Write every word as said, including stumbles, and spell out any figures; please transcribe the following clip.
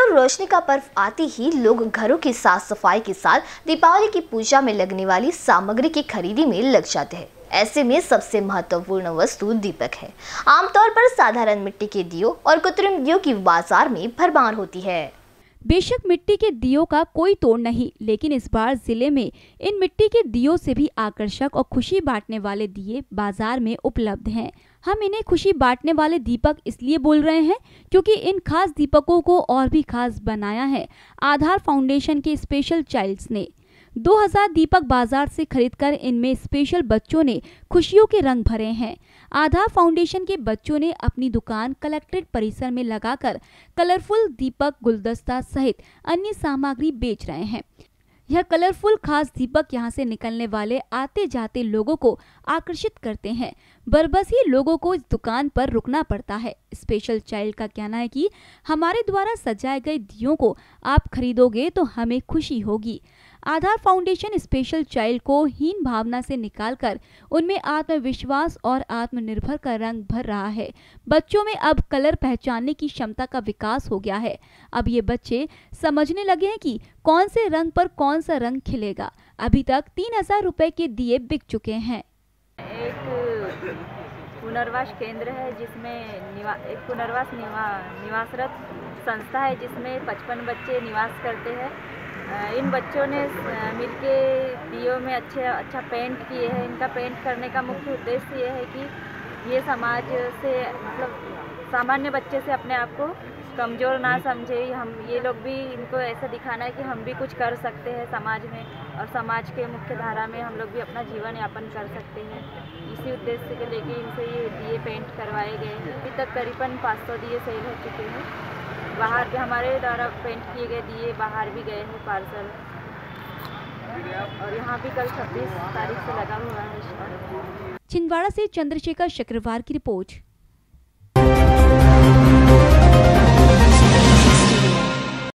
और रोशनी का पर्व आते ही लोग घरों की साफ सफाई के साथ दीपावली की पूजा में लगने वाली सामग्री की खरीदी में लग जाते हैं। ऐसे में सबसे महत्वपूर्ण वस्तु दीपक है। आमतौर पर साधारण मिट्टी के दियों और कृत्रिम दियों की बाजार में भरमार होती है। बेशक मिट्टी के दियों का कोई तोड़ नहीं, लेकिन इस बार जिले में इन मिट्टी के दियों से भी आकर्षक और खुशी बांटने वाले दिए बाजार में उपलब्ध हैं। हम इन्हें खुशी बांटने वाले दीपक इसलिए बोल रहे हैं क्योंकि इन खास दीपकों को और भी खास बनाया है आधार फाउंडेशन के स्पेशल चाइल्ड्स ने। दो हज़ार दीपक बाजार से खरीदकर इनमें स्पेशल बच्चों ने खुशियों के रंग भरे हैं। आधार फाउंडेशन के बच्चों ने अपनी दुकान कलेक्ट्रेट परिसर में लगाकर कलरफुल दीपक, गुलदस्ता सहित अन्य सामग्री बेच रहे हैं। यह कलरफुल खास दीपक यहां से निकलने वाले आते जाते लोगों को आकर्षित करते हैं। बरबस ही लोगों को इस दुकान पर रुकना पड़ता है। स्पेशल चाइल्ड का कहना है कि हमारे द्वारा सजाए गए दियों को आप खरीदोगे तो हमें खुशी होगी। आधार फाउंडेशन स्पेशल चाइल्ड को हीन भावना से निकालकर उनमें आत्मविश्वास और आत्मनिर्भर का रंग भर रहा है। बच्चों में अब कलर पहचानने की क्षमता का विकास हो गया है। अब ये बच्चे समझने लगे हैं कि कौन से रंग पर कौन सा रंग खिलेगा। अभी तक तीन हजार रुपए के दिए बिक चुके हैं। एक पुनर्वास केंद्र है जिसमें निवा, एक पुनर्वास निवा, निवासरत संस्था है जिसमें पचपन बच्चे निवास करते हैं। इन बच्चों ने मिलके दियों में अच्छे अच्छा पेंट किए हैं। इनका पेंट करने का मुख्य उद्देश्य ये है कि ये समाज से मतलब सामान्य बच्चे से अपने आप को कमज़ोर ना समझे। हम ये लोग भी इनको ऐसा दिखाना है कि हम भी कुछ कर सकते हैं समाज में, और समाज के मुख्य धारा में हम लोग भी अपना जीवन यापन कर सकते हैं। इसी उद्देश्य के लेके इनसे ये दिए पेंट करवाए गए हैं। अभी तक करीबन पाँच सौ दिए सेल हो चुके हैं। बाहर भी हमारे द्वारा पेंट किए गए दिए बाहर भी गए हैं पार्सल, और यहाँ भी कल छब्बीस तारीख से लगा हुआ है। छिंदवाड़ा से चंद्रशेखर शुक्रवार की रिपोर्ट।